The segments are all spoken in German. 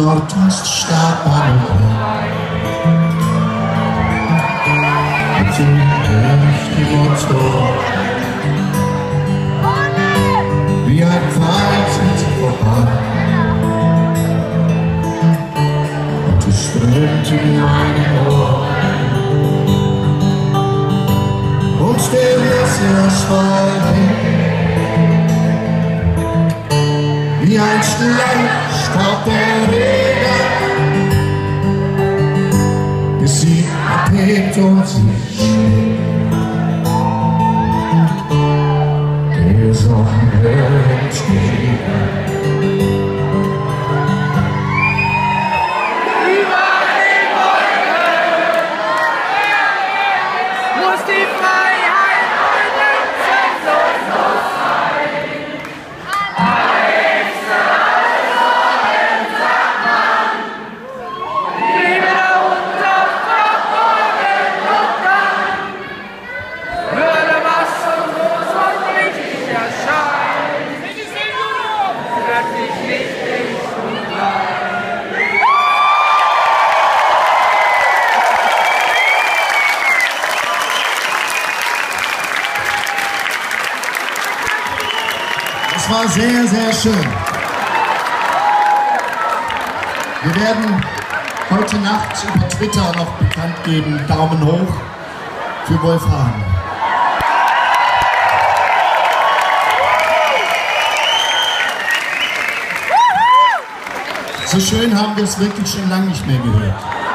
Nordwest starb an und so durch die Motor. Wie ein Pfeil sind sie voran und es strömt in mein Ohr. Und still ist das Schweigen, wie ein Schleich staut der Regen, bis sie abhebt und sich schlägt. Der Sonne entgegen. Es war sehr, sehr schön. Wir werden heute Nacht über Twitter noch bekannt geben, Daumen hoch für Wolf Hagen. So schön haben wir es wirklich schon lange nicht mehr gehört.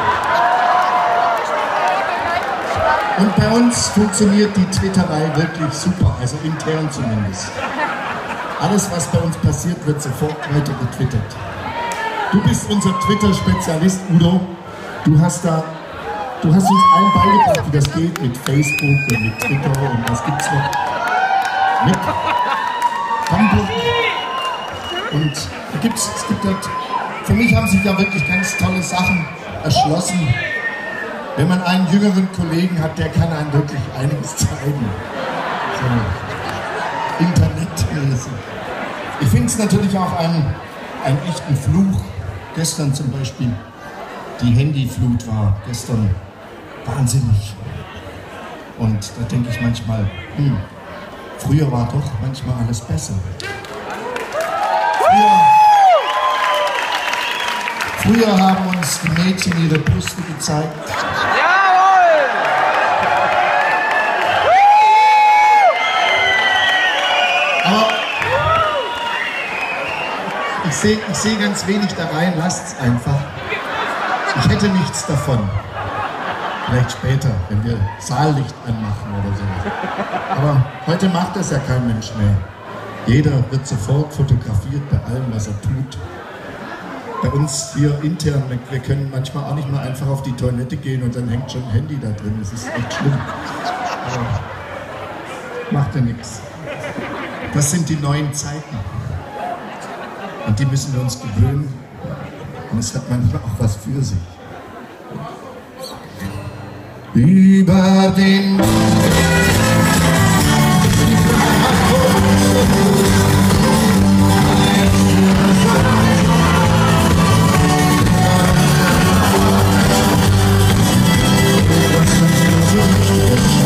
Und bei uns funktioniert die Twitterei wirklich super, also intern zumindest. Alles, was bei uns passiert, wird sofort weiter getwittert. Du bist unser Twitter-Spezialist, Udo. Du hast uns allen beigebracht, wie das geht mit Facebook und mit Twitter und was gibt's noch? Mit Tumblr. Und es gibt halt, für mich haben sich ja wirklich ganz tolle Sachen erschlossen. Wenn man einen jüngeren Kollegen hat, der kann einem wirklich einiges zeigen. So. Internetmäßig. Ich finde es natürlich auch einen echten Fluch. Gestern zum Beispiel, die Handyflut war gestern wahnsinnig. Und da denke ich manchmal, früher war doch manchmal alles besser. Früher haben uns die Mädchen ihre Brüste gezeigt. Aber ich sehe ganz wenig da rein, lasst's einfach. Ich hätte nichts davon. Vielleicht später, wenn wir Saallicht anmachen oder so. Aber heute macht das ja kein Mensch mehr. Jeder wird sofort fotografiert bei allem, was er tut. Bei uns hier intern, wir können manchmal auch nicht mal einfach auf die Toilette gehen und dann hängt schon ein Handy da drin. Das ist echt schlimm. Aber macht ja nichts. Das sind die neuen Zeiten. Und die müssen wir uns gewöhnen. Und es hat manchmal auch was für sich. Über den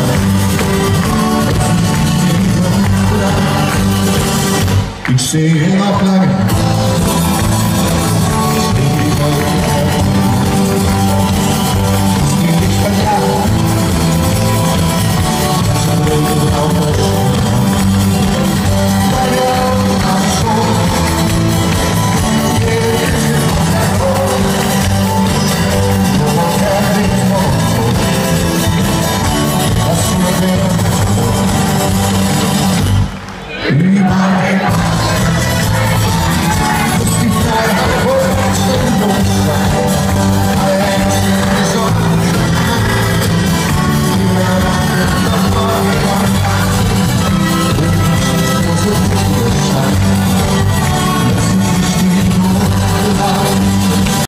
ich sehe